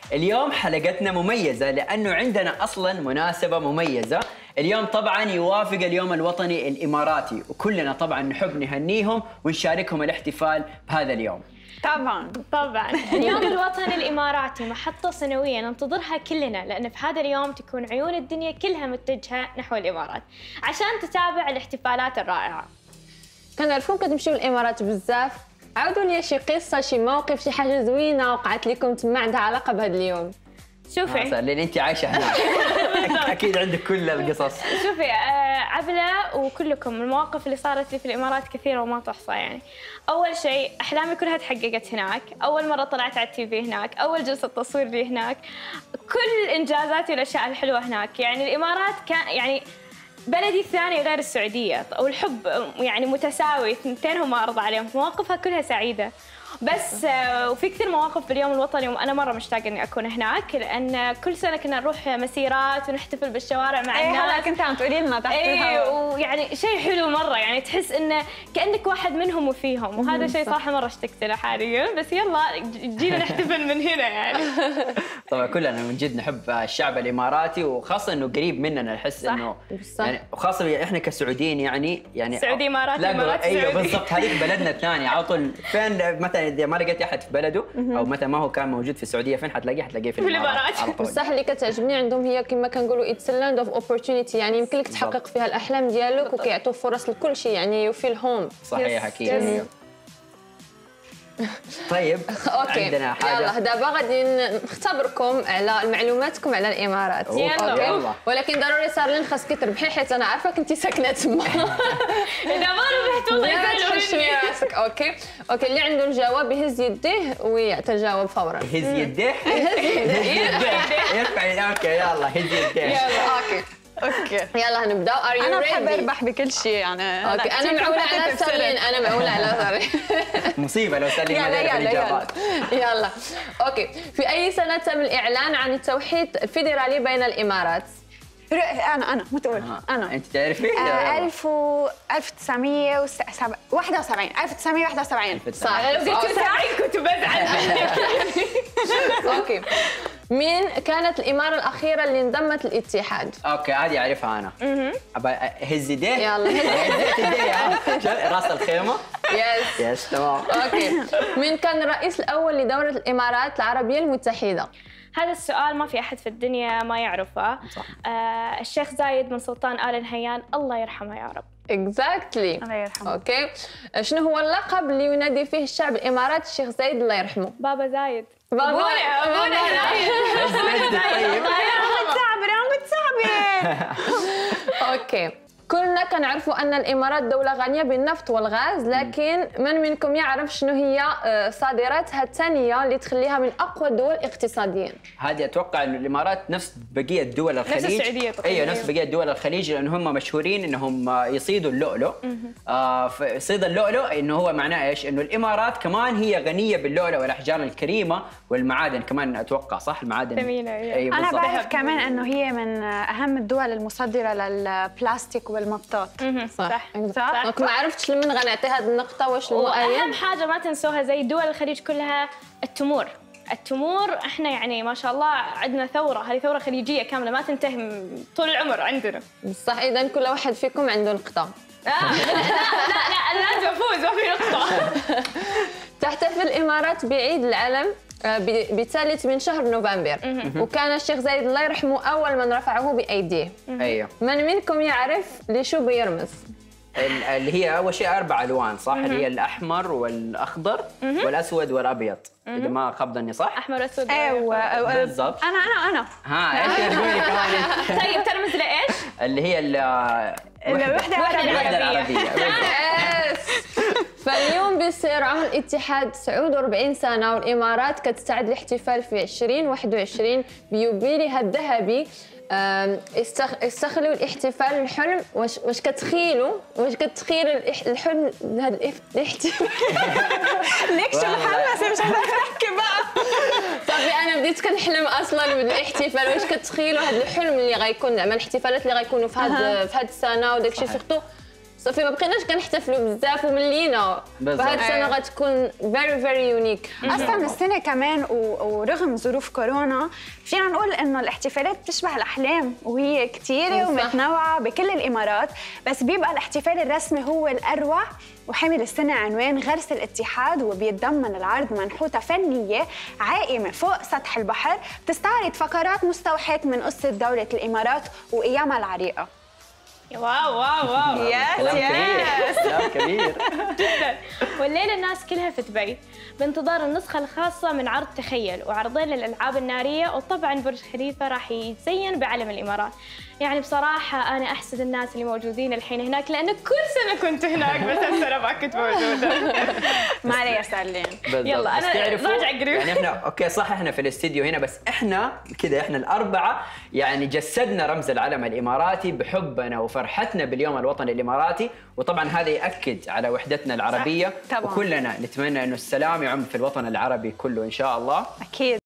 اليوم حلقتنا مميزة لأنه عندنا أصلا مناسبة مميزة. اليوم طبعا يوافق اليوم الوطني الإماراتي، وكلنا طبعا نحب نهنيهم ونشاركهم الاحتفال بهذا اليوم. طبعا اليوم الوطني الإماراتي محطة سنوية ننتظرها كلنا، لأن في هذا اليوم تكون عيون الدنيا كلها متجهة نحو الإمارات عشان تتابع الاحتفالات الرائعة. كنعرفوكم كتمشيو الإمارات بزاف، عاودوا لي شي قصة، شي موقف، شي حاجة زوينة وقعت لكم تما عندها علاقة بهذا اليوم. شوفي لأن أنت عايشة هناك أكيد عندك كل القصص. شوفي عبلة وكلكم المواقف اللي صارت لي في الإمارات كثيرة وما تحصى يعني. أول شيء أحلامي كلها تحققت هناك، أول مرة طلعت على التي في هناك، أول جلسة تصوير لي هناك، كل إنجازاتي والأشياء الحلوة هناك. يعني الإمارات كان يعني بلدي الثاني غير السعودية، والحب يعني متساوي، اثنتين ما أرضى عليهم، مواقفها كلها سعيدة. بس وفي كثير مواقف باليوم الوطني وأنا مرة مشتاقة إني أكون هناك، لأن كل سنة كنا نروح مسيرات ونحتفل بالشوارع مع الناس. هلا كنت عم تقولي لنا تحت الهواء. ويعني شيء حلو مرة، يعني تحس إنه كأنك واحد منهم وفيهم، وهذا شيء صراحة مرة اشتقت له حاليا. بس يلا جينا نحتفل من هنا يعني. طبعا كلنا من جد نحب الشعب الإماراتي، وخاصة إنه قريب مننا، نحس إنه يعني وخاصة إحنا كسعوديين يعني سعودي إماراتي إماراتي أيوه سعودي. بالضبط، هذيك بلدنا الثاني على طول. فين مثلا إذا ما لقيت أحد في بلده أو متى ما هو كان موجود في السعودية، فين حتلاقيه في الإمارات على طول. بصح اللي كتعجبني عندهم هي كما كنقولوا اتس لاند اوف اوبورتونيتي، يعني يمكن لك تحقق فيها الأحلام ديالك وكيعطوا فرص لكل شيء، يعني يو فيل هوم. صحيح أكيد. طيب اوكي عندنا حاجة. يلا دابا غادي نختبركم على معلوماتكم على الامارات. يلا. ولكن ضروري سارلين خاصك تربحي، حيت انا عارفه كنتي ساكنه تما. إذا ما ربحت والله تحشمي راسك. اوكي اللي عنده الجواب يهز يديه ويتجاوب فورا. هز يديه يرفع. اوكي يلا هز يديه. يلا اوكي يلا نبداو. ار يو انا بحب ريدي؟ اربح بكل شيء يعني. اوكي انا معوله على سارلين، انا معوله على سارلين. مصيبه لو سالني يلا الاجابات. يلا اوكي. في اي سنه تم الاعلان عن التوحيد الفيدرالي بين الامارات؟ انا مو تقول انا. انت تعرفي؟ 1971 صح. لو قلت 90 كنت بزعل. اوكي مين كانت الاماره الاخيره اللي انضمت للاتحاد؟ اوكي هذه اعرفها انا. هز يديه. يلا هز يديه راس الخيمه. يس تمام. اوكي مين كان الرئيس الاول لدوله الامارات العربيه المتحده؟ هذا السؤال ما في أحد في الدنيا ما يعرفه. الشيخ زايد بن سلطان آل نهيان، الله يرحمه يا رب. اكزاكتلي الله يرحمه. اوكي شنو هو اللقب اللي ينادي فيه الشعب الاماراتي الشيخ زايد الله يرحمه؟ بابا زايد. بابا متصعبة. اوكي كلنا كنعرفوا ان الامارات دوله غنيه بالنفط والغاز، لكن من منكم يعرف شنو هي صادراتها الثانيه اللي تخليها من اقوى الدول اقتصاديا؟ هذه اتوقع انه الامارات نفس بقيه دول الخليج. نفس السعوديه تقريبا. ايوه نفس بقيه دول الخليج، لان هم مشهورين انهم يصيدوا اللؤلؤ. صيد اللؤلؤ انه هو معناه ايش؟ انه الامارات كمان هي غنيه باللؤلؤ والاحجار الكريمه والمعادن كمان، اتوقع صح المعادن ثمينه. أيوة انا بالضبط. بعرف كمان انه هي من اهم الدول المصدره للبلاستيك والمطاط. صح. ما عرفتش لمن غنعطي هذه النقطه واش المؤيد. واهم حاجه ما تنسوها زي دول الخليج كلها التمور احنا يعني ما شاء الله عندنا ثوره، هذه ثوره خليجيه كامله ما تنتهي طول العمر عندنا. صح اذا كل واحد فيكم عنده نقطه. لا انا لازم افوز ما في نقطه. تحتفل الامارات بعيد العلم بثالث من شهر نوفمبر، وكان الشيخ زايد الله يرحمه اول من رفعه بايديه. ايوه من منكم يعرف لشو بيرمز؟ اللي هي اول شيء 4 ألوان صح؟ اللي هي الاحمر والاخضر والاسود والابيض، اذا ما خاب ظني صح؟ احمر واسود. ايوه بالضبط. انا ها ايش تقولي كمان؟ طيب ترمز لايش؟ اللي هي الوحده العربيه. فاليوم بيصير عمر الاتحاد 49 سنه، والامارات كتستعد للاحتفال في 2021 بيوبيلها الذهبي. استخلوا الاحتفال الحلم. واش كتخيلوا الحلم هذا الاحتفال؟ ليك شو محمسه مش عارفه احكي بقى. صافي انا بديت كنحلم اصلا بالاحتفال. واش كتخيلوا هذا الحلم اللي غيكون زعما الاحتفالات اللي غيكونوا في هذه السنه وداك الشيء سورتو صافي ما بقيناش كنحتفلوا بزاف وملينا، بالضبط. فهاد السنه غتكون فيري يونيك. اصلا السنه كمان ورغم ظروف كورونا فينا نقول انه الاحتفالات بتشبه الاحلام وهي كثيره صح. ومتنوعه بكل الامارات، بس بيبقى الاحتفال الرسمي هو الاروع وحامل السنه عنوان غرس الاتحاد، وبيتضمن العرض منحوته فنيه عائمه فوق سطح البحر بتستعرض فقرات مستوحاه من قصه دوله الامارات وايامها العريقه. واو واو واو كلام كبير، كلام كبير. جدا. والليله الناس كلها في دبي بانتظار النسخه الخاصه من عرض تخيل، وعرضين للالعاب الناريه، وطبعا برج خليفه راح يتزين بعلم الامارات. يعني بصراحه انا احسد الناس اللي موجودين الحين هناك، لان كل سنه كنت هناك بس السنه ما كنت موجوده. ما علي يا سالين. يلا انا راجع قريب. يعني احنا اوكي صح احنا في الاستديو هنا، بس احنا كذا احنا الاربعه يعني جسدنا رمز العلم الاماراتي بحبنا وفرحتنا باليوم الوطني الاماراتي، وطبعا هذا ياكد على وحدتنا العربيه، طبعاً. وكلنا نتمنى انه السلام يعم في الوطن العربي كله ان شاء الله. اكيد.